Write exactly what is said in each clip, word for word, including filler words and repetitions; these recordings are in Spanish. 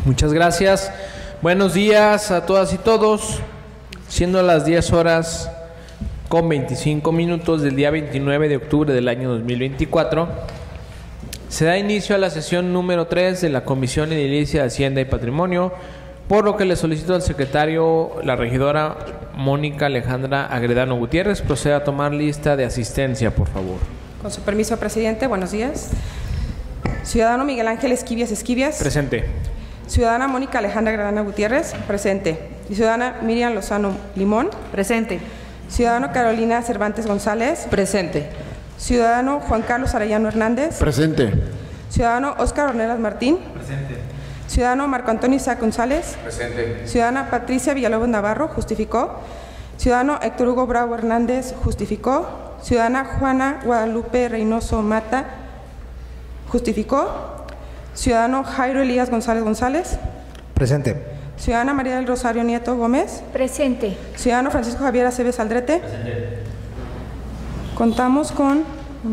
Muchas gracias. Buenos días a todas y todos. Siendo las diez horas con veinticinco minutos del día veintinueve de octubre del año dos mil veinticuatro, se da inicio a la sesión número tres de la Comisión Edilicia de Hacienda y Patrimonio, por lo que le solicito al secretario, la regidora Mónica Alejandra Agredano Gutiérrez, proceda a tomar lista de asistencia, por favor. Con su permiso, presidente, buenos días. Ciudadano Miguel Ángel Esquivias Esquivias. Presente. Ciudadana Mónica Alejandra Agredano Gutiérrez. Presente. Y ciudadana Miriam Lozano Limón. Presente. Ciudadano Carolina Cervantes González. Presente. Ciudadano Juan Carlos Arellano Hernández. Presente. Ciudadano Óscar Ornelas Martín. Presente. Ciudadano Marco Antonio Isaac González. Presente. Ciudadana Patricia Villalobos Navarro. Justificó. Ciudadano Héctor Hugo Bravo Hernández. Justificó. Ciudadana Juana Guadalupe Reynoso Mata. Justificó. Ciudadano Jairo Elías González González. Presente. Ciudadana María del Rosario Nieto Gómez. Presente. Ciudadano Francisco Javier Aceves Aldrete. Presente. Contamos con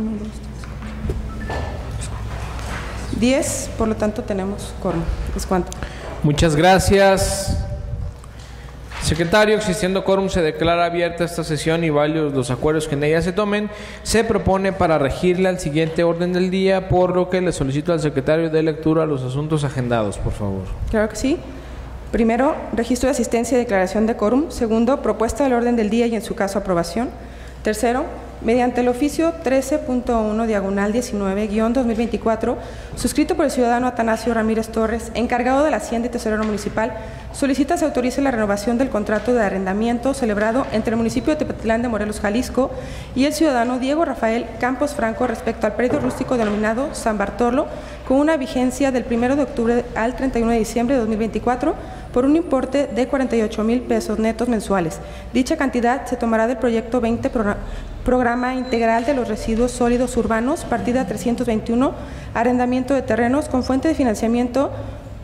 diez, por lo tanto tenemos quórum. ¿Es cuánto? Muchas gracias. Secretario, existiendo quórum, se declara abierta esta sesión y válidos los acuerdos que en ella se tomen. Se propone para regirle al siguiente orden del día, por lo que le solicito al secretario de lectura los asuntos agendados, por favor. Claro que sí. Primero, registro de asistencia y declaración de quórum. Segundo, propuesta del orden del día y en su caso aprobación. Tercero, mediante el oficio trece punto uno diagonal diecinueve guión dos mil veinticuatro, suscrito por el ciudadano Atanasio Ramírez Torres, encargado de la Hacienda y Tesorero Municipal, solicita se autorice la renovación del contrato de arrendamiento celebrado entre el municipio de Tepatitlán de Morelos, Jalisco, y el ciudadano Diego Rafael Campos Franco respecto al predio rústico denominado San Bartolo, con una vigencia del primero de octubre al treinta y uno de diciembre de dos mil veinticuatro, por un importe de cuarenta y ocho mil pesos netos mensuales. Dicha cantidad se tomará del proyecto veinte Programa, Programa Integral de los Residuos Sólidos Urbanos, partida trescientos veintiuno, arrendamiento de terrenos con fuente de financiamiento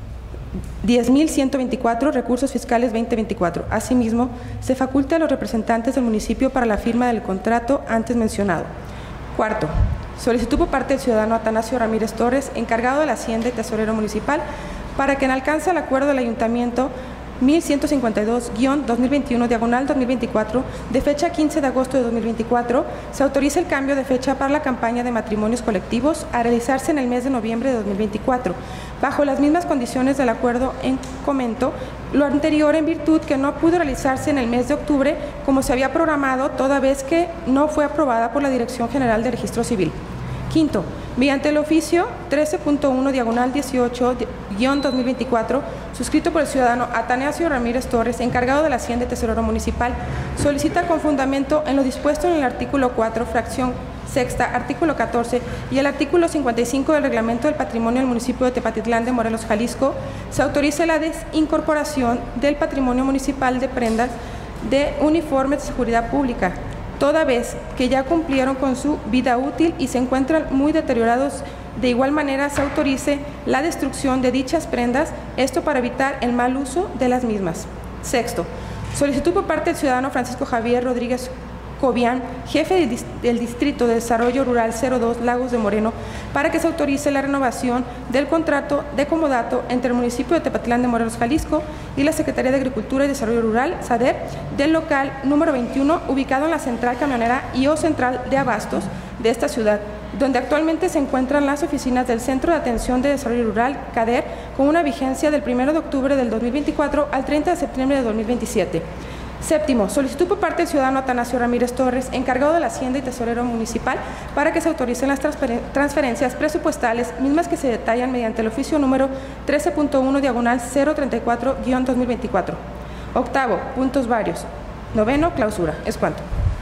diez mil ciento veinticuatro, recursos fiscales veinte veinticuatro. Asimismo, se faculta a los representantes del municipio para la firma del contrato antes mencionado. Cuarto, solicitud por parte del ciudadano Atanasio Ramírez Torres, encargado de la Hacienda y Tesorero Municipal, para que en alcance al acuerdo del Ayuntamiento mil ciento cincuenta y dos guión dos mil veintiuno diagonal dos mil veinticuatro, de fecha quince de agosto de dos mil veinticuatro, se autoriza el cambio de fecha para la campaña de matrimonios colectivos a realizarse en el mes de noviembre de dos mil veinticuatro, bajo las mismas condiciones del acuerdo en comento, lo anterior en virtud que no pudo realizarse en el mes de octubre como se había programado, toda vez que no fue aprobada por la Dirección General de Registro Civil. Quinto, mediante el oficio trece punto uno diagonal dieciocho guión dos mil veinticuatro, suscrito por el ciudadano Atanasio Ramírez Torres, encargado de la Hacienda y Tesorero Municipal, solicita con fundamento en lo dispuesto en el artículo cuatro, fracción sexta, artículo catorce y el artículo cincuenta y cinco del Reglamento del Patrimonio del municipio de Tepatitlán de Morelos, Jalisco, se autorice la desincorporación del patrimonio municipal de prendas de uniformes de seguridad pública, toda vez que ya cumplieron con su vida útil y se encuentran muy deteriorados. De igual manera, se autorice la destrucción de dichas prendas, esto para evitar el mal uso de las mismas. Sexto, solicitud por parte del ciudadano Francisco Javier Rodríguez Cobian, jefe del Distrito de Desarrollo Rural cero dos Lagos de Moreno, para que se autorice la renovación del contrato de comodato entre el municipio de Tepatitlán de Morelos, Jalisco, y la Secretaría de Agricultura y Desarrollo Rural, SADER, del local número veintiuno, ubicado en la central camionera y o central de abastos de esta ciudad, donde actualmente se encuentran las oficinas del Centro de Atención de Desarrollo Rural, CADER, con una vigencia del primero de octubre del dos mil veinticuatro al treinta de septiembre de dos mil veintisiete. Séptimo, solicitud por parte del ciudadano Atanasio Ramírez Torres, encargado de la Hacienda y Tesorero Municipal, para que se autoricen las transferencias presupuestales, mismas que se detallan mediante el oficio número trece punto uno diagonal cero treinta y cuatro guión dos mil veinticuatro. Octavo, puntos varios. Noveno, clausura. Es cuanto.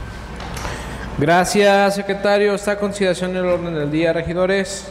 Gracias, secretario. Está a consideración el orden del día, regidores.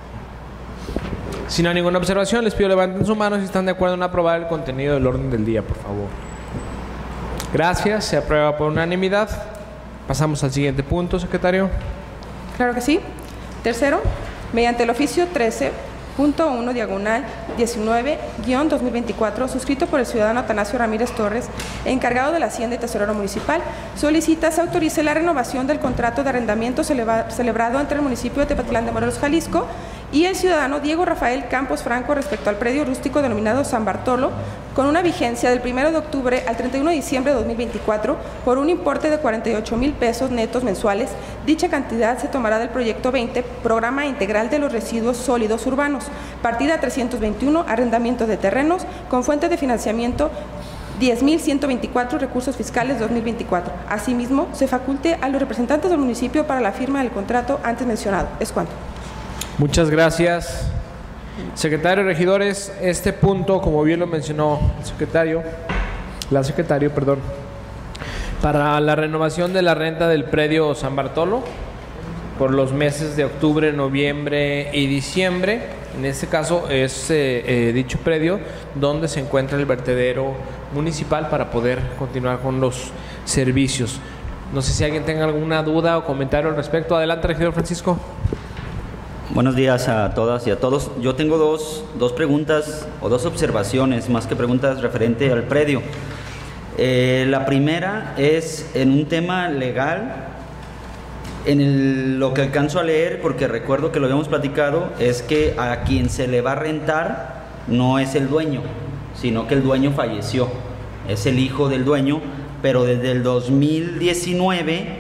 Si no hay ninguna observación, les pido levanten su mano si están de acuerdo en aprobar el contenido del orden del día, por favor. Gracias, se aprueba por unanimidad. Pasamos al siguiente punto, secretario. Claro que sí. Tercero, mediante el oficio trece punto uno diagonal diecinueve guión dos mil veinticuatro, suscrito por el ciudadano Atanasio Ramírez Torres, encargado de la Hacienda y Tesorero Municipal, solicita se autorice la renovación del contrato de arrendamiento celebra, celebrado entre el municipio de Tepatitlán de Morelos, Jalisco, y el ciudadano Diego Rafael Campos Franco respecto al predio rústico denominado San Bartolo, con una vigencia del primero de octubre al treinta y uno de diciembre de dos mil veinticuatro por un importe de cuarenta y ocho mil pesos netos mensuales. Dicha cantidad se tomará del proyecto veinte, Programa Integral de los Residuos Sólidos Urbanos, partida trescientos veintiuno, arrendamiento de terrenos, con fuente de financiamiento diez mil ciento veinticuatro, recursos fiscales dos mil veinticuatro. Asimismo, se faculte a los representantes del municipio para la firma del contrato antes mencionado. Es cuanto. Muchas gracias. Secretario, regidores, este punto, como bien lo mencionó el secretario, la secretaria, perdón, para la renovación de la renta del predio San Bartolo por los meses de octubre, noviembre y diciembre. En este caso es eh, eh, dicho predio donde se encuentra el vertedero municipal para poder continuar con los servicios. No sé si alguien tenga alguna duda o comentario al respecto. Adelante, regidor Francisco. Buenos días a todas y a todos. Yo tengo dos, dos preguntas o dos observaciones, más que preguntas referente al predio. Eh, la primera es en un tema legal. En el, lo que alcanzo a leer, porque recuerdo que lo habíamos platicado, es que a quien se le va a rentar no es el dueño, sino que el dueño falleció, es el hijo del dueño, pero desde el dos mil diecinueve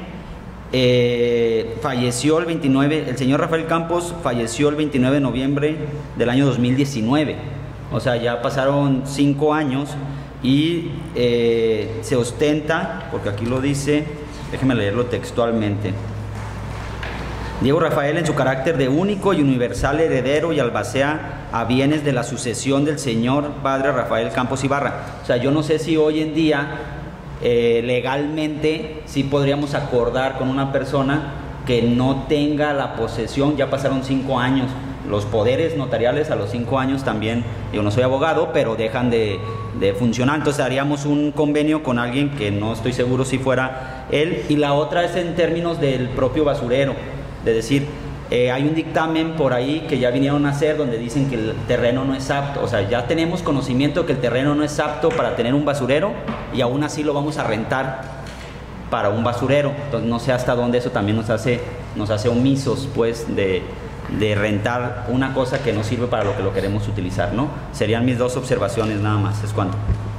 eh, falleció el veintinueve, el señor Rafael Campos falleció el veintinueve de noviembre del año dos mil diecinueve, o sea, ya pasaron cinco años y eh, se ostenta, porque aquí lo dice, déjeme leerlo textualmente. Diego Rafael, en su carácter de único y universal heredero y albacea a bienes de la sucesión del señor padre Rafael Campos Ibarra. O sea, yo no sé si hoy en día eh, legalmente sí podríamos acordar con una persona que no tenga la posesión. Ya pasaron cinco años, los poderes notariales a los cinco años también, yo no soy abogado, pero dejan de, de funcionar. Entonces haríamos un convenio con alguien que no estoy seguro si fuera él. Y la otra es en términos del propio basurero. De decir, eh, hay un dictamen por ahí que ya vinieron a hacer donde dicen que el terreno no es apto, o sea, ya tenemos conocimiento de que el terreno no es apto para tener un basurero y aún así lo vamos a rentar para un basurero. Entonces no sé hasta dónde eso también nos hace, nos hace omisos, pues, de, de rentar una cosa que no sirve para lo que lo queremos utilizar, ¿no? Serían mis dos observaciones nada más, es cuanto.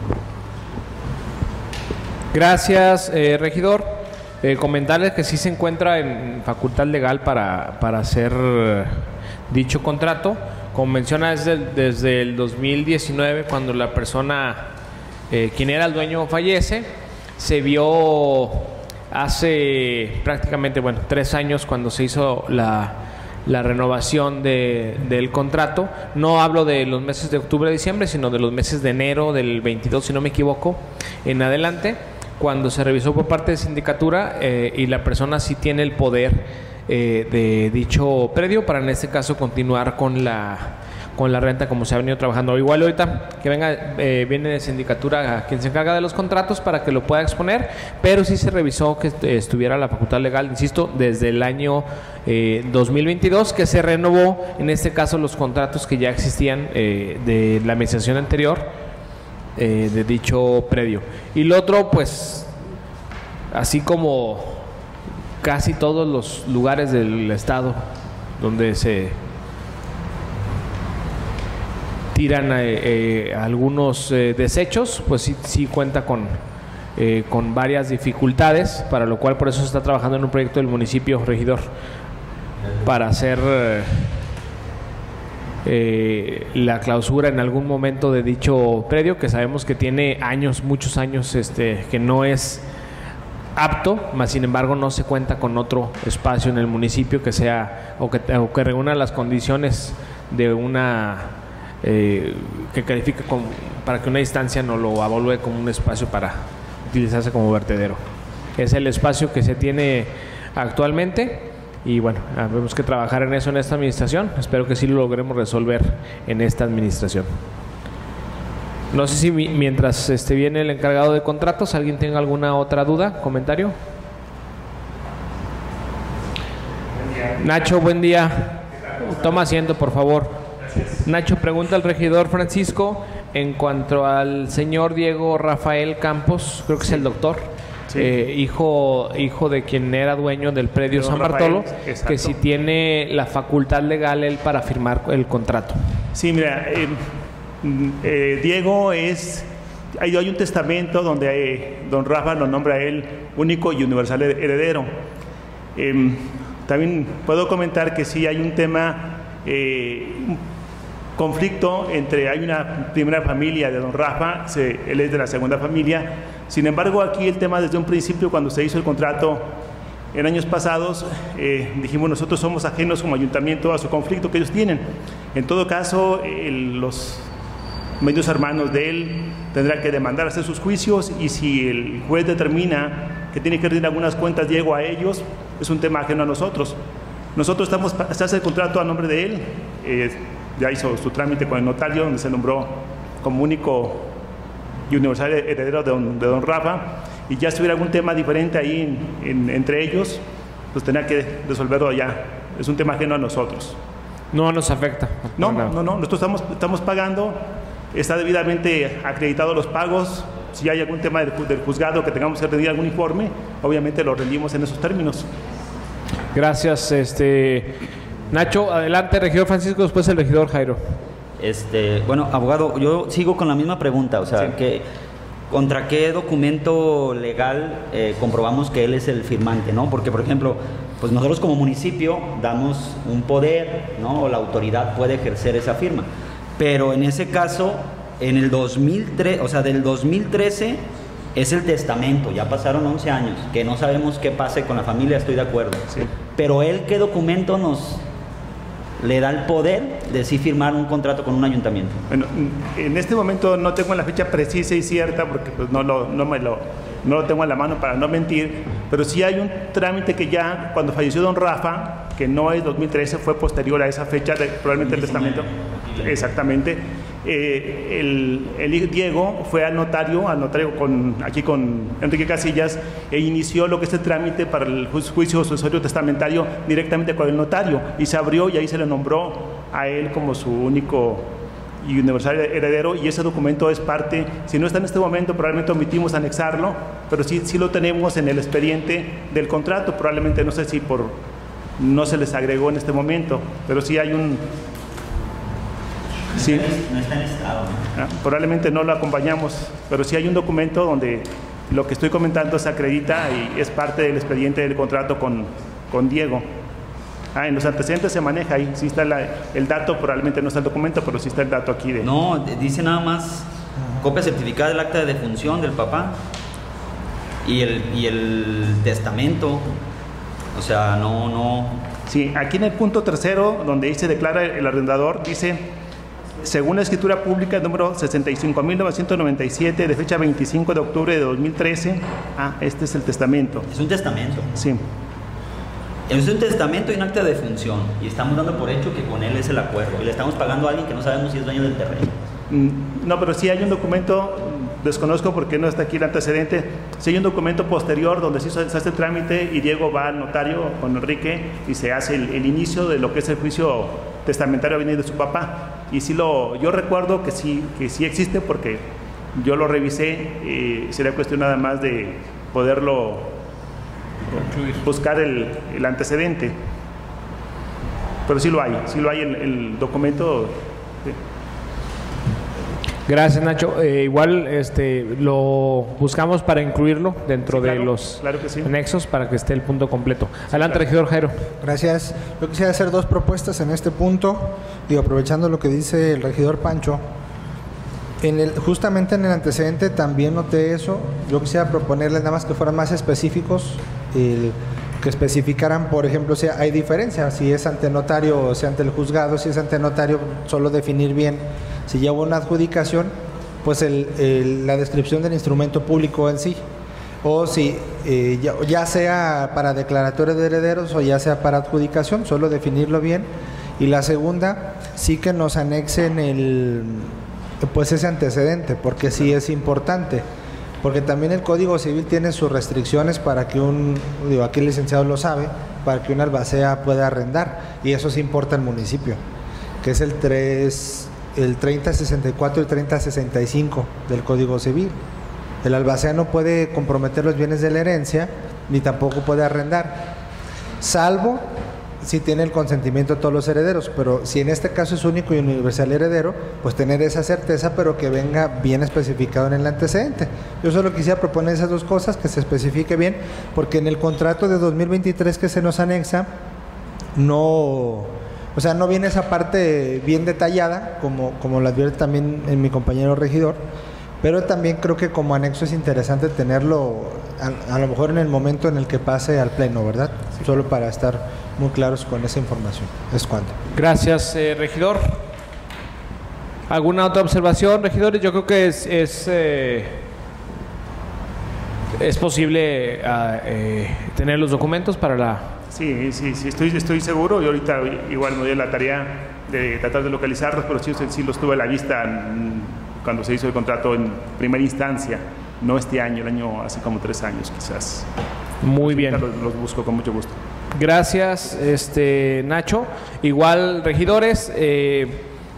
Gracias, eh, regidor. Eh, comentarles que sí se encuentra en facultad legal para, para hacer dicho contrato. Como menciona, desde, desde el dos mil diecinueve, cuando la persona, eh, quien era el dueño, fallece. Se vio hace prácticamente, bueno, tres años cuando se hizo la, la renovación de, del contrato. No hablo de los meses de octubre, diciembre, sino de los meses de enero del veintidós, si no me equivoco, en adelante, cuando se revisó por parte de sindicatura eh, y la persona sí tiene el poder eh, de dicho predio para, en este caso, continuar con la con la renta como se ha venido trabajando. Igual ahorita que venga, eh, viene de sindicatura a quien se encarga de los contratos para que lo pueda exponer, pero sí se revisó que estuviera la facultad legal, insisto, desde el año eh, dos mil veintidós, que se renovó, en este caso, los contratos que ya existían eh, de la administración anterior, Eh, de dicho predio. Y lo otro, pues, así como casi todos los lugares del estado donde se tiran eh, eh, algunos eh, desechos, pues sí, sí cuenta con, eh, con varias dificultades, para lo cual por eso se está trabajando en un proyecto del municipio, regidor, para hacer Eh, Eh, la clausura en algún momento de dicho predio, que sabemos que tiene años, muchos años, este, que no es apto, más sin embargo no se cuenta con otro espacio en el municipio que sea o que, o que reúna las condiciones de una eh, que califique con, para que una instancia no lo avalúe como un espacio para utilizarse como vertedero. Es el espacio que se tiene actualmente. Y bueno, tenemos que trabajar en eso en esta administración. Espero que sí lo logremos resolver en esta administración. No sé si mi, mientras este, viene el encargado de contratos, ¿alguien tenga alguna otra duda, comentario? Buen día. Nacho, buen día. Toma asiento, por favor. Gracias. Nacho, pregunta al regidor Francisco en cuanto al señor Diego Rafael Campos, creo que es el doctor. Sí. eh, hijo, hijo de quien era dueño del predio De don San Bartolo, Rafael, exacto. que si tiene la facultad legal él para firmar el contrato. Sí, mira, eh, eh, Diego es... Hay, hay un testamento donde eh, don Rafa lo nombra a él único y universal heredero. Eh, también puedo comentar que sí hay un tema, eh, un conflicto entre, hay una primera familia de don Rafa, se, él es de la segunda familia. Sin embargo, aquí el tema desde un principio, cuando se hizo el contrato en años pasados, eh, dijimos nosotros somos ajenos como ayuntamiento a su conflicto que ellos tienen. En todo caso, el, los medios hermanos de él tendrán que demandar, hacer sus juicios, y si el juez determina que tiene que rendir algunas cuentas Diego a ellos, es un tema ajeno a nosotros. Nosotros estamos, se hace el contrato a nombre de él, eh, ya hizo su trámite con el notario, donde se nombró como único y universal heredero de don, de don Rafa, y ya si hubiera algún tema diferente ahí en, en, entre ellos, pues tendrá que resolverlo allá. Es un tema ajeno a nosotros. No nos afecta. No, no, no, nosotros estamos, estamos pagando, está debidamente acreditado los pagos. Si hay algún tema del, del juzgado que tengamos que rendir algún informe, obviamente lo rendimos en esos términos. Gracias, este Nacho. Adelante, regidor Francisco, después el regidor Jairo. Este, bueno, abogado, yo sigo con la misma pregunta, o sea, Sí. que ¿contra qué documento legal eh, comprobamos que él es el firmante, no? Porque, por ejemplo, pues nosotros como municipio damos un poder, ¿no? O la autoridad puede ejercer esa firma. Pero en ese caso, en el dos mil tres, o sea, del dos mil trece es el testamento, ya pasaron once años, que no sabemos qué pase con la familia, estoy de acuerdo. Sí. Pero él, ¿qué documento nos le da el poder de sí firmar un contrato con un ayuntamiento? Bueno, en este momento no tengo la fecha precisa y cierta porque pues no lo, no me lo, no lo tengo en la mano para no mentir, pero sí hay un trámite que ya cuando falleció don Rafa, que no es dos mil trece, fue posterior a esa fecha, de, probablemente el testamento, exactamente. Eh, el, el Diego fue al notario, al notario con, aquí con Enrique Casillas, e inició lo que es el trámite para el ju- juicio sucesorio testamentario directamente con el notario, y se abrió y ahí se le nombró a él como su único y universal heredero, y ese documento es parte, si no está en este momento probablemente omitimos anexarlo, pero sí, sí lo tenemos en el expediente del contrato, probablemente no sé si por no se les agregó en este momento, pero sí hay un... Sí. No está en estado, ¿no? Ah, probablemente no lo acompañamos, pero sí hay un documento donde lo que estoy comentando se acredita y es parte del expediente del contrato con, con Diego. Ah, en los antecedentes se maneja ahí, sí está la, el dato, probablemente no está el documento, pero sí está el dato aquí de... No, d- dice nada más copia certificada del acta de defunción del papá y el, y el testamento. O sea, no, no... Sí, aquí en el punto tercero, donde dice declara el arrendador, dice, según la escritura pública número sesenta y cinco mil novecientos noventa y siete, de fecha veinticinco de octubre de dos mil trece, ah, este es el testamento. Es un testamento. Sí. Es un testamento y un acta de defunción. Y estamos dando por hecho que con él es el acuerdo. Y le estamos pagando a alguien que no sabemos si es dueño del terreno. Mm, No, pero sí hay un documento, desconozco porque no está aquí el antecedente, sí hay un documento posterior donde sí se hace el trámite y Diego va al notario con Enrique y se hace el, el inicio de lo que es el juicio testamentario a venir de su papá. Y sí lo, yo recuerdo que sí, que sí existe porque yo lo revisé, y sería cuestión nada más de poderlo buscar el, el antecedente. Pero sí lo hay, sí lo hay el, el documento. Sí. Gracias, Nacho. Eh, igual este lo buscamos para incluirlo dentro Sí, claro, de los claro que sí. anexos para que esté el punto completo. Adelante, claro. regidor Jairo. Gracias. Yo quisiera hacer dos propuestas en este punto, y aprovechando lo que dice el regidor Pancho. En el, justamente en el antecedente también noté eso. Yo quisiera proponerles nada más que fueran más específicos, el, que especificaran, por ejemplo, si hay diferencia, si es ante notario o si ante el juzgado. Si es ante notario, solo definir bien si lleva una adjudicación, pues el, el, la descripción del instrumento público en sí, o si eh, ya, ya sea para declaratoria de herederos o ya sea para adjudicación, solo definirlo bien. Y la segunda, sí que nos anexen el, pues ese antecedente, porque sí es importante, porque también el Código Civil tiene sus restricciones para que un, digo, aquí el licenciado lo sabe, para que una albacea pueda arrendar, y eso sí importa al municipio, que es el tres... el treinta sesenta y cuatro y treinta sesenta y cinco del Código Civil. El albacea no puede comprometer los bienes de la herencia, ni tampoco puede arrendar, salvo si tiene el consentimiento de todos los herederos. Pero si en este caso es único y universal heredero, pues tener esa certeza, pero que venga bien especificado en el antecedente. Yo solo quisiera proponer esas dos cosas, que se especifique bien, porque en el contrato de dos mil veintitrés que se nos anexa, no, o sea, no viene esa parte bien detallada, como, como lo advierte también en mi compañero regidor, pero también creo que como anexo es interesante tenerlo a, a lo mejor en el momento en el que pase al pleno, ¿verdad? Sí. Solo para estar muy claros con esa información. Es cuanto. Gracias, eh, regidor. ¿Alguna otra observación, regidores? Yo creo que es es, eh, es posible uh, eh, tener los documentos para la... Sí, sí, sí, estoy, estoy seguro. Yo ahorita igual me doy la tarea de tratar de localizarlos, pero sí, sí los tuve a la vista cuando se hizo el contrato en primera instancia. No este año, el año hace como tres años quizás. Muy bien. Los, los busco con mucho gusto. Gracias, este Nacho. Igual, regidores. Eh,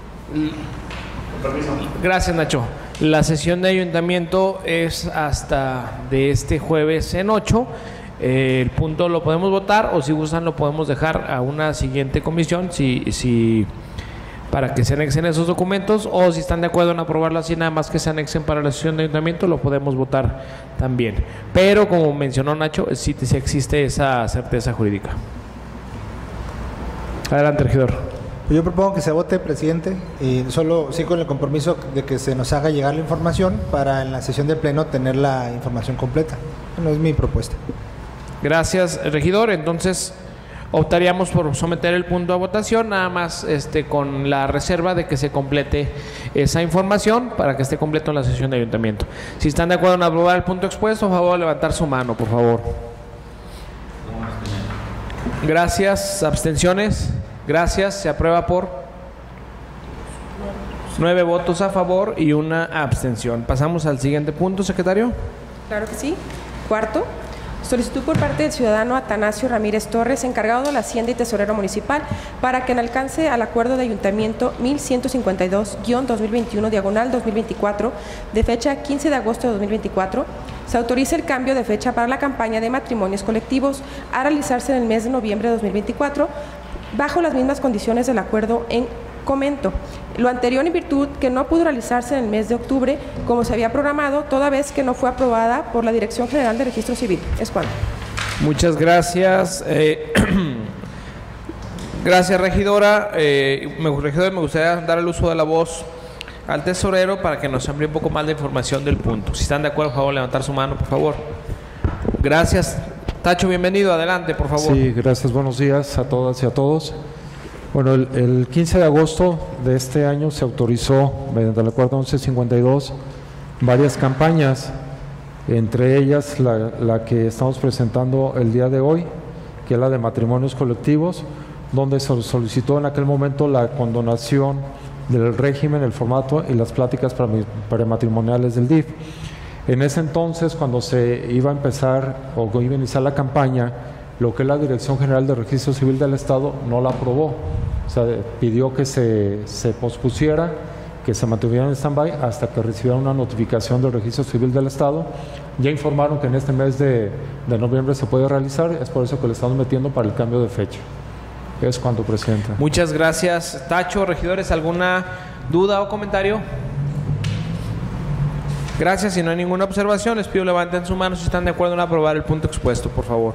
gracias, Nacho. La sesión de ayuntamiento es hasta de este jueves en ocho. Eh, el punto lo podemos votar o si gustan lo podemos dejar a una siguiente comisión si, si para que se anexen esos documentos, o si están de acuerdo en aprobarlo así, nada más que se anexen para la sesión de ayuntamiento, lo podemos votar también. Pero como mencionó Nacho, sí, sí existe esa certeza jurídica. Adelante, regidor. Yo propongo que se vote, presidente, y solo sí con el compromiso de que se nos haga llegar la información para en la sesión de pleno tener la información completa. Bueno, es mi propuesta. Gracias, regidor. Entonces optaríamos por someter el punto a votación, nada más este con la reserva de que se complete esa información para que esté completo en la sesión de ayuntamiento. Si están de acuerdo en aprobar el punto expuesto, a favor de levantar su mano, por favor. Gracias. ¿Abstenciones? Gracias. Se aprueba por nueve votos a favor y una abstención. Pasamos al siguiente punto, secretario. Claro que sí. Cuarto. Solicitud por parte del ciudadano Atanasio Ramírez Torres, encargado de la Hacienda y Tesorero Municipal, para que en alcance al acuerdo de ayuntamiento mil ciento cincuenta y dos guión dos mil veintiuno diagonal dos mil veinticuatro, de fecha quince de agosto de dos mil veinticuatro, se autorice el cambio de fecha para la campaña de matrimonios colectivos a realizarse en el mes de noviembre de dos mil veinticuatro, bajo las mismas condiciones del acuerdo en comento. Lo anterior en virtud que no pudo realizarse en el mes de octubre como se había programado, toda vez que no fue aprobada por la Dirección General de Registro Civil. Es cuanto. Muchas gracias. Eh, gracias, regidora. Eh, me, regidora, me gustaría dar el uso de la voz al tesorero para que nos amplíe un poco más de información del punto. Si están de acuerdo, por favor, levantar su mano, por favor. Gracias. Tacho, bienvenido. Adelante, por favor. Sí, gracias. Buenos días a todas y a todos. Bueno, el, el quince de agosto de este año se autorizó, mediante el acuerdo once cincuenta y dos, varias campañas, entre ellas la, la que estamos presentando el día de hoy, que es la de matrimonios colectivos, donde se solicitó en aquel momento la condonación del régimen, el formato y las pláticas prematrimoniales del D I F. En ese entonces, cuando se iba a empezar o iba a iniciar la campaña, lo que la Dirección General de Registro Civil del Estado no la aprobó. O sea, pidió que se, se pospusiera, que se mantuviera en stand-by hasta que recibieran una notificación del Registro Civil del Estado. Ya informaron que en este mes de, de noviembre se puede realizar, es por eso que le estamos metiendo para el cambio de fecha. Es cuanto, presidente. Muchas gracias, Tacho. Regidores, ¿alguna duda o comentario? Gracias. Si no hay ninguna observación, les pido levanten su mano si están de acuerdo en aprobar el punto expuesto, por favor.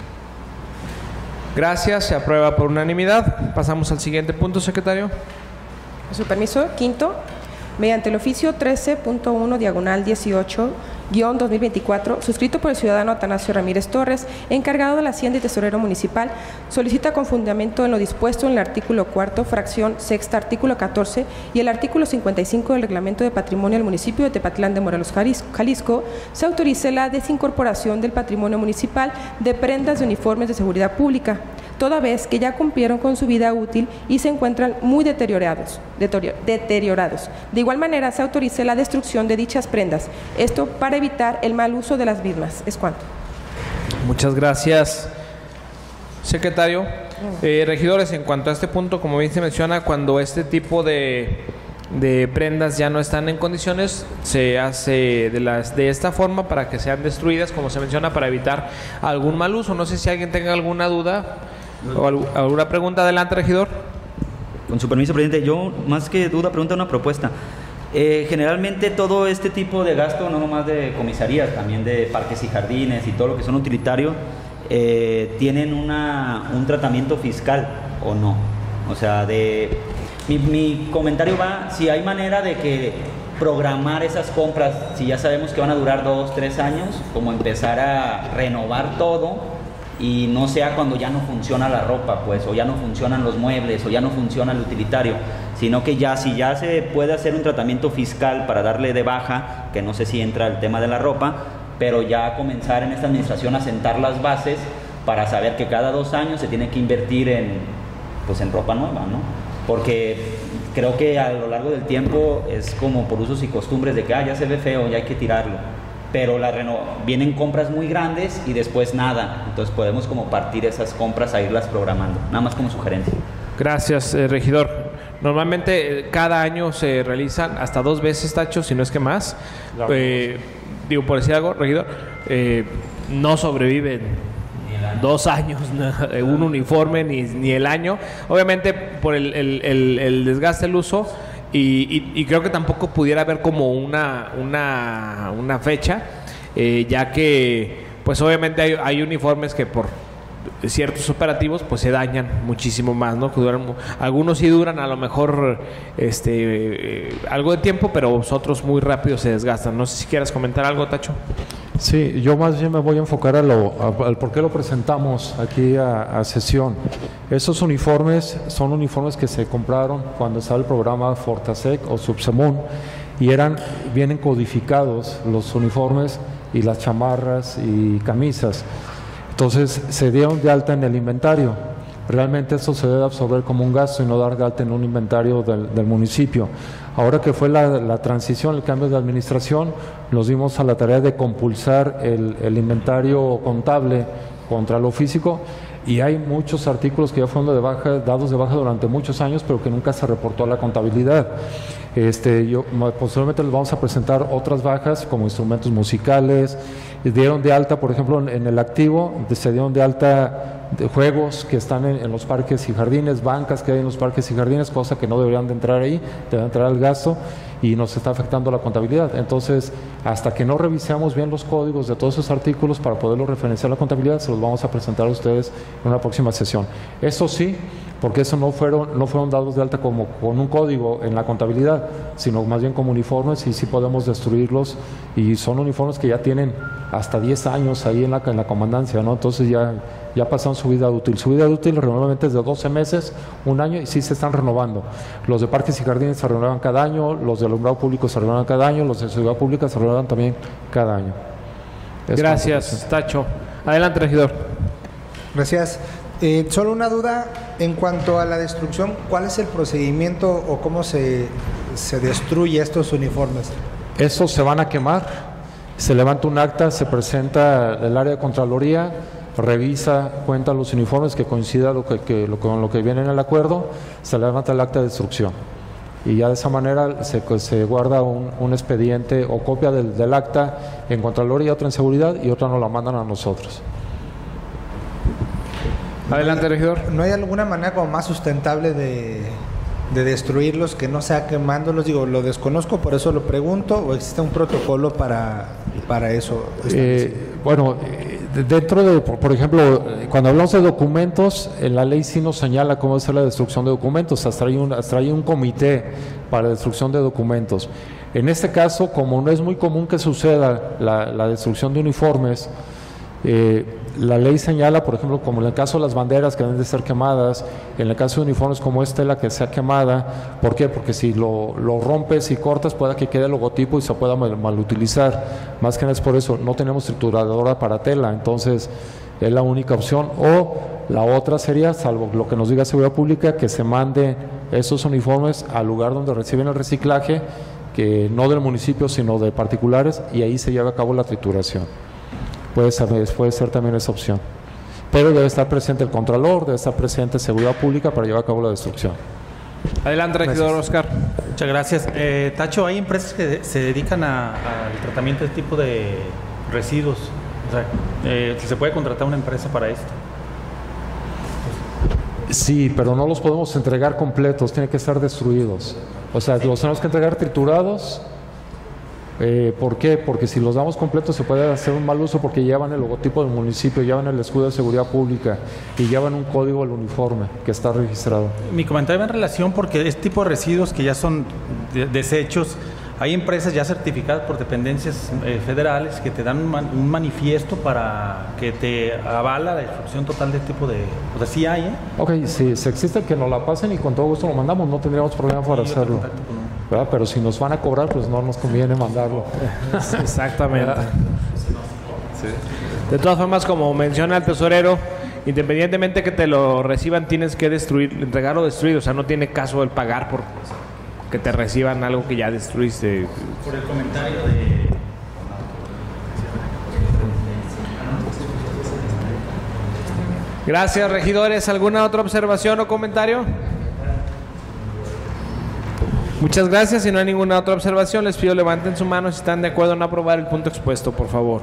Gracias, se aprueba por unanimidad. Pasamos al siguiente punto, secretario. Con su permiso, quinto, mediante el oficio trece punto uno diagonal dieciocho guión dos mil veinticuatro, suscrito por el ciudadano Atanasio Ramírez Torres, encargado de la Hacienda y Tesorero Municipal, solicita con fundamento en lo dispuesto en el artículo cuarto, fracción sexta, artículo catorce y el artículo cincuenta y cinco del Reglamento de Patrimonio del municipio de Tepatlán de Morelos, Jalisco, se autorice la desincorporación del patrimonio municipal de prendas de uniformes de seguridad pública, toda vez que ya cumplieron con su vida útil y se encuentran muy deteriorados. deteriorados. De igual manera, se autorice la destrucción de dichas prendas, esto para evitar el mal uso de las mismas. Es cuanto. Muchas gracias, secretario. Eh, regidores, en cuanto a este punto, como bien se menciona, cuando este tipo de de prendas ya no están en condiciones, se hace de las de esta forma para que sean destruidas, como se menciona, para evitar algún mal uso. No sé si alguien tenga alguna duda o al, alguna pregunta. Adelante, regidor. Con su permiso, presidente, yo más que duda, pregunta, una propuesta. Eh, generalmente todo este tipo de gasto, no nomás de comisarías, también de parques y jardines y todo lo que son utilitarios, eh, tienen una, un tratamiento fiscal o no. O sea, de mi, mi comentario va, si hay manera de que programar esas compras, si ya sabemos que van a durar dos, tres años, como empezar a renovar todo y no sea cuando ya no funciona la ropa, pues, o ya no funcionan los muebles, o ya no funciona el utilitario, sino que ya, si ya se puede hacer un tratamiento fiscal para darle de baja, que no sé si entra el tema de la ropa, pero ya comenzar en esta administración a sentar las bases para saber que cada dos años se tiene que invertir en, pues, en ropa nueva, ¿no? Porque creo que a lo largo del tiempo es como por usos y costumbres de que ah, ya se ve feo, ya hay que tirarlo. Pero la reno vienen compras muy grandes y después nada. Entonces podemos como partir esas compras a irlas programando. Nada más como sugerencia. Gracias, eh, regidor. Normalmente eh, cada año se realizan hasta dos veces, Tacho, si no es que más. Eh, digo, por decir algo, regidor, eh, no sobreviven dos años no, un uniforme ni, ni el año. Obviamente por el, el, el, el desgaste del uso. Y, y, y creo que tampoco pudiera haber como una, una, una fecha, eh, ya que pues obviamente hay, hay uniformes que por ciertos operativos pues se dañan muchísimo más, ¿no? Que duran, algunos sí duran a lo mejor este eh, algo de tiempo, pero otros muy rápido se desgastan. No sé si quieras comentar algo, Tacho. Sí, yo más bien me voy a enfocar a lo, a, al por qué lo presentamos aquí a, a sesión. Esos uniformes son uniformes que se compraron cuando estaba el programa Fortasec o Subsemun y eran, vienen codificados los uniformes y las chamarras y camisas. Entonces se dieron de alta en el inventario. Realmente esto se debe absorber como un gasto y no dar de alta en un inventario del, del municipio. Ahora que fue la, la transición, el cambio de administración, nos dimos a la tarea de compulsar el, el inventario contable contra lo físico y hay muchos artículos que ya fueron de baja, dados de baja durante muchos años, pero que nunca se reportó a la contabilidad. Este, yo, posteriormente les vamos a presentar otras bajas como instrumentos musicales. Dieron de alta, por ejemplo, en, en el activo, se dieron de alta de juegos que están en, en los parques y jardines, bancas que hay en los parques y jardines, cosa que no deberían de entrar ahí, deben entrar al gasto y nos está afectando la contabilidad. Entonces, hasta que no revisemos bien los códigos de todos esos artículos para poderlos referenciar a la contabilidad, se los vamos a presentar a ustedes en una próxima sesión. Eso sí, porque eso no fueron, no fueron dados de alta como con un código en la contabilidad, sino más bien como uniformes y sí podemos destruirlos y son uniformes que ya tienen hasta diez años ahí en la, en la comandancia, ¿no? Entonces ya, ya pasaron su vida útil. Su vida útil normalmente es de doce meses, un año y sí se están renovando. Los de parques y jardines se renuevan cada año, los de alumbrado público se renuevan cada año, los de seguridad pública se renuevan también cada año. Es Gracias, Tacho. Adelante, regidor. Gracias. Eh, solo una duda en cuanto a la destrucción, ¿cuál es el procedimiento o cómo se, se destruye estos uniformes? Estos se van a quemar, se levanta un acta, se presenta el área de Contraloría, revisa, cuenta los uniformes que coincida lo que, que, lo, con lo que viene en el acuerdo, se levanta el acta de destrucción. Y ya de esa manera se, se guarda un, un expediente o copia del, del acta en Contraloría, otra en Seguridad y otra nos la mandan a nosotros. Adelante, regidor. ¿No hay alguna manera como más sustentable de, de destruirlos que no sea quemándolos? Digo, lo desconozco, por eso lo pregunto, ¿o existe un protocolo para, para eso? Eh, bueno, dentro de, por, por ejemplo, cuando hablamos de documentos, en la ley sí nos señala cómo hacer la destrucción de documentos, hasta hay un, hasta hay un comité para destrucción de documentos. En este caso, como no es muy común que suceda la, la destrucción de uniformes, eh, la ley señala, por ejemplo, como en el caso de las banderas que deben de ser quemadas, en el caso de uniformes como este, la que sea quemada. ¿Por qué? Porque si lo, lo rompes y cortas, pueda que quede el logotipo y se pueda mal, mal utilizar. Más que nada es por eso, no tenemos trituradora para tela, entonces es la única opción. O la otra sería, salvo lo que nos diga Seguridad Pública, que se mande esos uniformes al lugar donde reciben el reciclaje, que no del municipio, sino de particulares, y ahí se lleva a cabo la trituración. Puede ser, puede ser también esa opción. Pero debe estar presente el Contralor, debe estar presente Seguridad Pública para llevar a cabo la destrucción. Adelante, regidor Oscar. Muchas gracias. Eh, Tacho, hay empresas que se dedican a- al tratamiento de este tipo de residuos. O sea, eh, ¿se puede contratar una empresa para esto? Sí, pero no los podemos entregar completos, tienen que estar destruidos. O sea, los tenemos que entregar triturados. Eh, ¿Por qué? Porque si los damos completos se puede hacer un mal uso porque llevan el logotipo del municipio, llevan el escudo de seguridad pública y llevan un código al uniforme que está registrado. Mi comentario va en relación porque este tipo de residuos que ya son de- desechos, hay empresas ya certificadas por dependencias eh, federales que te dan un, man- un manifiesto para que te avala la destrucción total de este tipo de... O sea, sí hay, ¿eh? Ok, si, si existe que nos la pasen y con todo gusto lo mandamos, no tendríamos problema para Sí, yo te hacerlo. contacto con un- ¿Verdad? Pero si nos van a cobrar, pues no nos conviene mandarlo. Exactamente. De todas formas, como menciona el tesorero, independientemente que te lo reciban, tienes que destruir, entregarlo destruido. O sea, no tiene caso el pagar por que te reciban algo que ya destruiste. Por el comentario de... Gracias, regidores. ¿Alguna otra observación o comentario? Muchas gracias. Si no hay ninguna otra observación, les pido levanten su mano si están de acuerdo en aprobar el punto expuesto, por favor.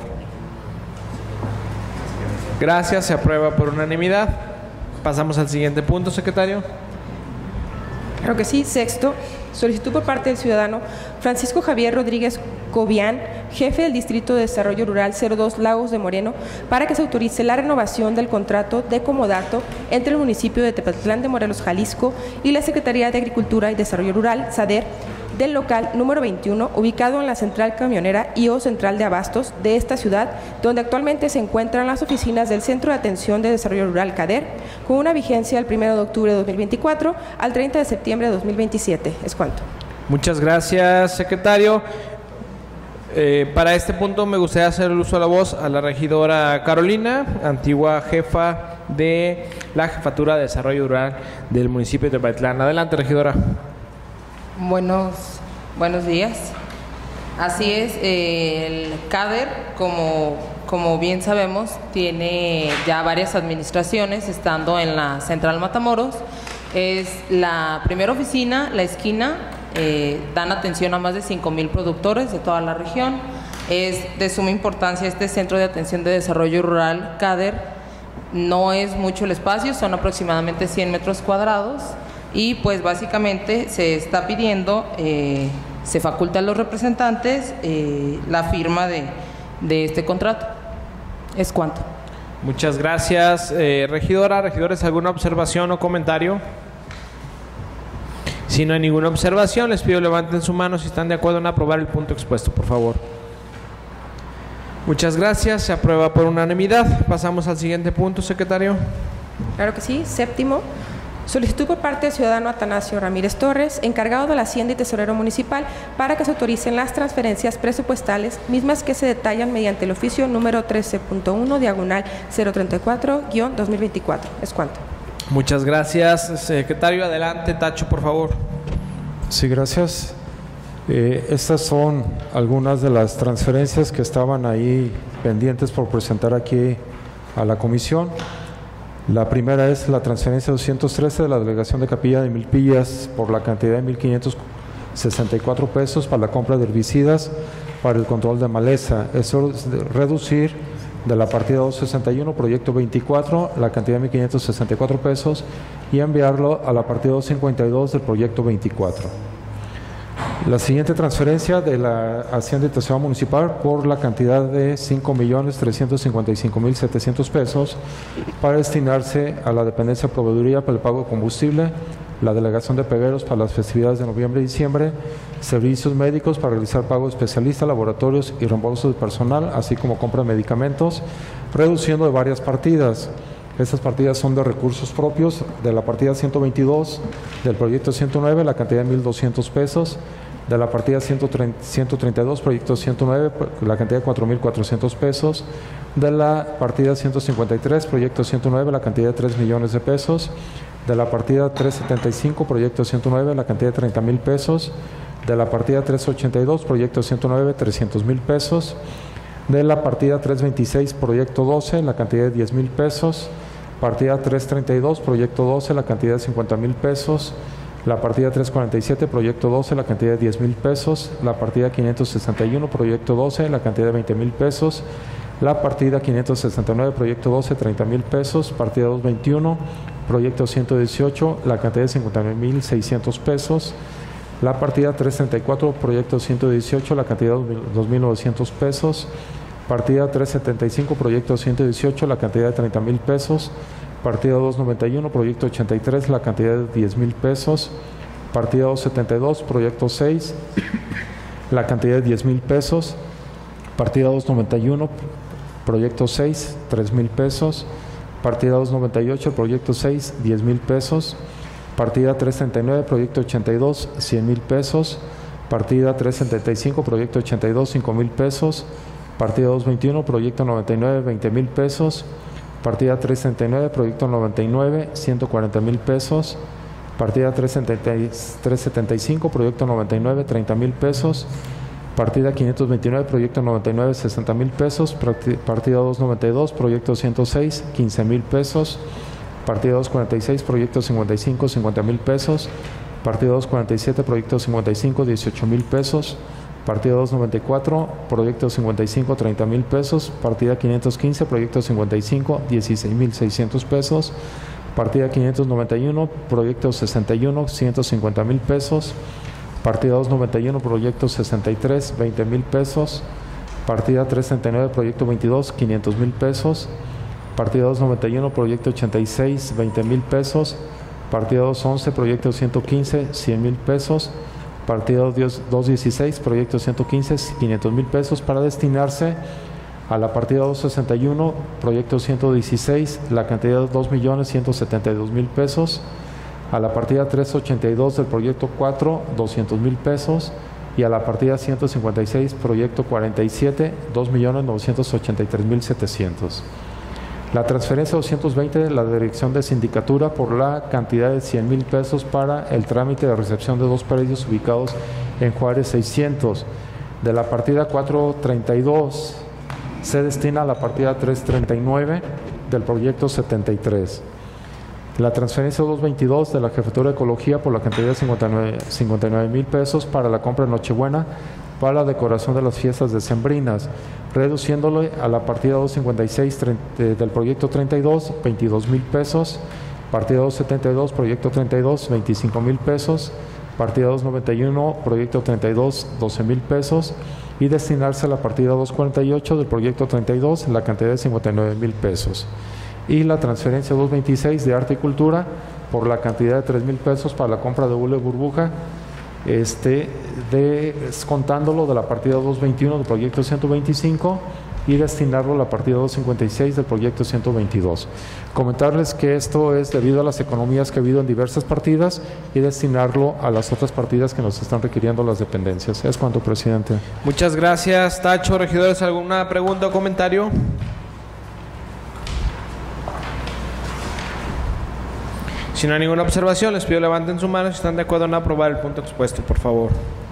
Gracias. Se aprueba por unanimidad. Pasamos al siguiente punto, secretario. Claro que sí. Sexto, solicitud por parte del ciudadano Francisco Javier Rodríguez Cobian, jefe del Distrito de Desarrollo Rural cero dos Lagos de Moreno, para que se autorice la renovación del contrato de comodato entre el municipio de Tepetlán de Morelos, Jalisco, y la Secretaría de Agricultura y Desarrollo Rural, SADER, del local número veintiuno, ubicado en la central camionera y o central de abastos de esta ciudad, donde actualmente se encuentran las oficinas del Centro de Atención de Desarrollo Rural CADER, con una vigencia del primero de octubre de dos mil veinticuatro al treinta de septiembre de dos mil veintisiete. Es cuanto. Muchas gracias, secretario. Eh, para este punto me gustaría hacer el uso de la voz a la regidora Carolina, antigua jefa de la Jefatura de Desarrollo Rural del municipio de Tepetlán. Adelante, regidora. Buenos, buenos días. Así es, eh, el CADER, como, como bien sabemos, tiene ya varias administraciones, estando en la Central Matamoros. Es la primera oficina, la esquina, eh, dan atención a más de cinco mil productores de toda la región. Es de suma importancia este Centro de Atención de Desarrollo Rural CADER. No es mucho el espacio, son aproximadamente cien metros cuadrados. Y pues básicamente se está pidiendo, eh, se faculta a los representantes eh, la firma de, de este contrato. ¿Es cuánto? Muchas gracias, eh, regidora. Regidores, ¿alguna observación o comentario? Si no hay ninguna observación, les pido levanten su mano si están de acuerdo en aprobar el punto expuesto, por favor. Muchas gracias, se aprueba por unanimidad. Pasamos al siguiente punto, secretario. Claro que sí. Séptimo, solicitud por parte del ciudadano Atanasio Ramírez Torres, encargado de la Hacienda y Tesorero Municipal, para que se autoricen las transferencias presupuestales, mismas que se detallan mediante el oficio número trece punto uno, diagonal cero treinta y cuatro, guión dos mil veinticuatro. Es cuanto. Muchas gracias, secretario. Adelante, Tacho, por favor. Sí, gracias. Eh, estas son algunas de las transferencias que estaban ahí pendientes por presentar aquí a la comisión. La primera es la transferencia doscientos trece de la delegación de Capilla de Milpillas por la cantidad de mil quinientos sesenta y cuatro pesos para la compra de herbicidas para el control de maleza. Eso es de reducir de la partida doscientos sesenta y uno, proyecto veinticuatro, la cantidad de mil quinientos sesenta y cuatro pesos y enviarlo a la partida doscientos cincuenta y dos del proyecto veinticuatro. La siguiente transferencia de la Hacienda y Tesorero Municipal por la cantidad de cinco millones trescientos cincuenta y cinco mil setecientos pesos para destinarse a la dependencia de proveeduría para el pago de combustible, la delegación de pegueros para las festividades de noviembre y diciembre, servicios médicos para realizar pago de especialistas, laboratorios y reembolso de personal, así como compra de medicamentos, reduciendo de varias partidas. Estas partidas son de recursos propios, de la partida ciento veintidós del proyecto ciento nueve, la cantidad de mil doscientos pesos, de la partida ciento treinta y dos, proyecto ciento nueve, la cantidad de cuatro mil cuatrocientos pesos, de la partida ciento cincuenta y tres, proyecto ciento nueve, la cantidad de tres millones de pesos, de la partida trescientos setenta y cinco, proyecto ciento nueve, la cantidad de treinta mil pesos, de la partida trescientos ochenta y dos, proyecto ciento nueve, trescientos mil pesos, de la partida trescientos veintiséis, proyecto doce, la cantidad de diez mil pesos, partida trescientos treinta y dos, proyecto doce, la cantidad de cincuenta mil pesos, La partida trescientos cuarenta y siete, proyecto doce, la cantidad de diez mil pesos. La partida quinientos sesenta y uno, proyecto doce, la cantidad de veinte mil pesos. La partida quinientos sesenta y nueve, proyecto doce, treinta mil pesos. Partida doscientos veintiuno, proyecto ciento dieciocho, la cantidad de cincuenta y nueve mil seiscientos pesos. La partida trescientos treinta y cuatro, proyecto ciento dieciocho, la cantidad de dos mil novecientos pesos. Partida trescientos setenta y cinco, proyecto ciento dieciocho, la cantidad de treinta mil pesos. Partida doscientos noventa y uno, proyecto ochenta y tres, la cantidad de diez mil pesos. Partida doscientos setenta y dos, proyecto seis, la cantidad de diez mil pesos. Partida doscientos noventa y uno, proyecto seis, tres mil pesos. Partida doscientos noventa y ocho, proyecto seis, diez mil pesos. Partida trescientos treinta y nueve, proyecto ochenta y dos, cien mil pesos. Partida trescientos setenta y cinco, proyecto ochenta y dos, cinco mil pesos. Partida doscientos veintiuno, proyecto noventa y nueve, veinte mil pesos. Partida trescientos treinta y nueve, proyecto noventa y nueve, ciento cuarenta mil pesos. Partida trescientos setenta y cinco, proyecto noventa y nueve, treinta mil pesos. Partida quinientos veintinueve, proyecto noventa y nueve, sesenta mil pesos. Partida doscientos noventa y dos, proyecto ciento seis, quince mil pesos. Partida doscientos cuarenta y seis, proyecto cincuenta y cinco, cincuenta mil pesos. Partida doscientos cuarenta y siete, proyecto cincuenta y cinco, dieciocho mil pesos. Partida doscientos noventa y cuatro, proyecto cincuenta y cinco, treinta mil pesos. Partida quinientos quince, proyecto cincuenta y cinco, dieciséis mil seiscientos pesos. Partida quinientos noventa y uno, proyecto sesenta y uno, ciento cincuenta mil pesos. Partida doscientos noventa y uno, proyecto sesenta y tres, veinte mil pesos. Partida trescientos treinta y nueve, proyecto veintidós, quinientos mil pesos. Partida doscientos noventa y uno, proyecto ochenta y seis, veinte mil pesos. Partida doscientos once, proyecto ciento quince, cien mil pesos. Partida doscientos dieciséis, proyecto ciento quince, quinientos mil pesos para destinarse a la partida doscientos sesenta y uno, proyecto ciento dieciséis, la cantidad de dos millones ciento setenta y dos mil pesos. A la partida trescientos ochenta y dos del proyecto cuatro, doscientos mil pesos. Y a la partida ciento cincuenta y seis, proyecto cuarenta y siete, dos millones novecientos ochenta y tres mil setecientos. La transferencia doscientos veinte de la Dirección de Sindicatura por la cantidad de cien mil pesos para el trámite de recepción de dos predios ubicados en Juárez seiscientos. De la partida cuatrocientos treinta y dos se destina a la partida trescientos treinta y nueve del proyecto setenta y tres. La transferencia doscientos veintidós de la Jefatura de Ecología por la cantidad de cincuenta y nueve mil pesos para la compra de Nochebuena para la decoración de las fiestas decembrinas, reduciéndole a la partida doscientos cincuenta y seis del proyecto treinta y dos, veintidós mil pesos. Partida doscientos setenta y dos, proyecto treinta y dos, veinticinco mil pesos. Partida doscientos noventa y uno, proyecto treinta y dos, doce mil pesos. Y destinarse a la partida doscientos cuarenta y ocho del proyecto treinta y dos, la cantidad de cincuenta y nueve mil pesos. Y la transferencia doscientos veintiséis de Arte y Cultura por la cantidad de tres mil pesos para la compra de hule burbuja, este, de, descontándolo de la partida doscientos veintiuno del proyecto ciento veinticinco y destinarlo a la partida doscientos cincuenta y seis del proyecto ciento veintidós. Comentarles que esto es debido a las economías que ha habido en diversas partidas y destinarlo a las otras partidas que nos están requiriendo las dependencias. Es cuanto, presidente. Muchas gracias, Tacho. Regidores, ¿alguna pregunta o comentario? Si no hay ninguna observación, les pido levanten su mano si están de acuerdo en aprobar el punto expuesto, por favor.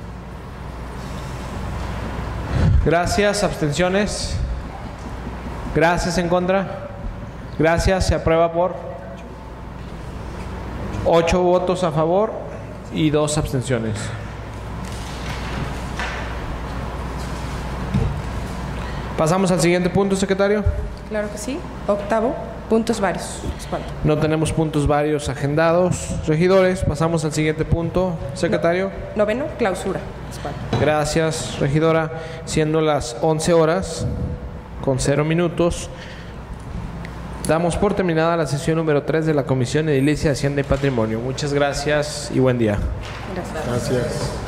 Gracias. ¿Abstenciones? Gracias. ¿En contra? Gracias. Se aprueba por ocho votos a favor y dos abstenciones. Pasamos al siguiente punto, secretario. Claro que sí. Octavo, puntos varios. Espalda. No tenemos puntos varios agendados. Regidores, pasamos al siguiente punto, secretario. No, noveno, clausura. Espalda. Gracias, regidora. Siendo las once horas con cero minutos, damos por terminada la sesión número tres de la Comisión de Edilicia, Hacienda y Patrimonio. Muchas gracias y buen día. Gracias. Gracias.